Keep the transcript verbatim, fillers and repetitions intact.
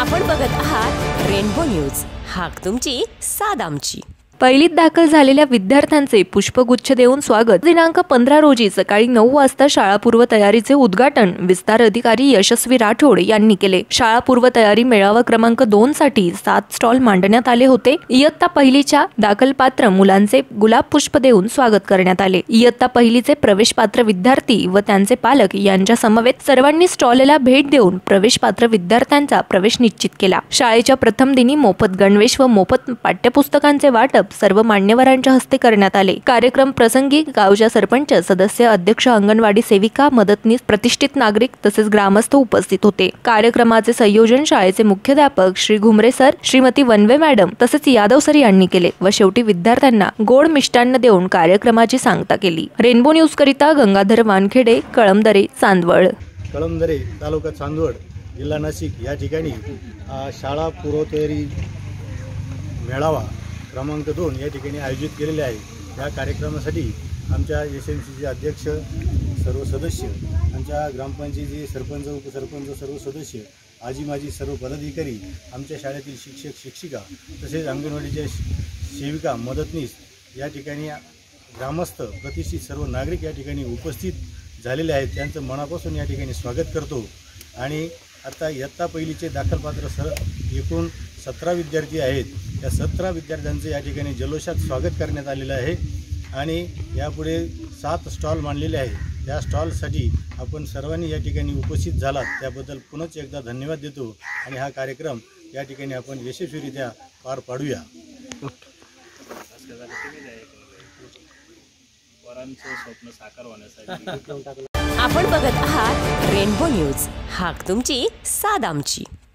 आपण बघत आहात रेनबो न्यूज, हाक तुमची साद आमची। पहिलीत दाखल झालेल्या विद्यार्थ्यांचे पुष्पगुच्छ देऊन स्वागत। दिनांक पंधरा रोजी सकाळी नऊ वाजता शाळापूर्व तयारीचे उद्घाटन विस्तार अधिकारी यशस्वी राठोड यांनी केले। शाळापूर्व तयारी मेळावा क्रमांक दोन साठी सात स्टॉल मांडण्यात आले होते। इयत्ता पहिलीच्या दाखलपात्र मुलांचे गुलाब पुष्प देऊन स्वागत करण्यात आले। इयत्ता पहिलीचे प्रवेशपात्र विद्यार्थी व त्यांचे पालक यांच्या समवेत सर्वांनी स्टॉलला भेट देऊन प्रवेशपात्र विद्यार्थ्यांचा प्रवेश निश्चित केला। शाळेच्या प्रथम दिनी मोफत गणवेश व मोफत पाठ्यपुस्तकांचे वाटप सर्व मान्यवरांच्या हस्ते करण्यात आले। कार्यक्रम प्रसंगी गावच्या सरपंच, सदस्य, अध्यक्ष, अंगणवाडी सेविका, मदतनीस, प्रतिष्ठित नागरिक तसेच ग्रामस्थ उपस्थित होते। कार्यक्रमाचे संयोजन शाळेचे मुख्याध्यापक श्री घुमरे सर, श्रीमती वनवे मॅडम तसेच यादव सर यांनी केले व शेवटी विद्यार्थ्यांना गोड मिष्टान्न देऊन कार्यक्रमाची सांगता केली। रेनबो न्यूज करिता गंगाधर वानखेडे, कळमदरे, चांदवड। कळमदरे तालुका चांदवड, जिल्हा नाशिक या ठिकाणी शाळा पूर्वतयारी मेळावा क्रमांक दोन या ठिकाणी आयोजित केलेले आहे। या कार्यक्रमासाठी आमच्या एस एम सीचे अध्यक्ष, सर्व सदस्य, आमच्या ग्रामपंचायतीचे सरपंच, उपसरपंच, सर्व सदस्य, आजी माजी सर्व पदाधिकारी, आमच्या शाळेतील शिक्षक शिक्षिका तसेच अंगणवाडीच्या सेविका, मदतनीस या ठिकाणी ग्रामस्थ, प्रतिष्ठित सर्व नागरिक या ठिकाणी उपस्थित झालेले आहेत। त्यांचं मनापासून या ठिकाणी स्वागत करतो। आणि आता इयत्ता पहिलीचे दाखलपात्र सर एकूण सतरा विद्यार्थी आहेत। या सतरा विद्यार्थ्यांचे या ठिकाणी जल्लोषात स्वागत करण्यात आलेलं आहे आणि यापुढे सात स्टॉल मांडलेले आहेत। त्या स्टॉलसाठी आपण सर्वांनी या ठिकाणी उपस्थित झालात त्याबद्दल पुनच एकदा धन्यवाद देतो आणि हा कार्यक्रम या ठिकाणी आपण यशस्वीरित्या पार पाडूया। आपण बघत आहात रेनबो न्यूज, हाक तुमची साद आमची।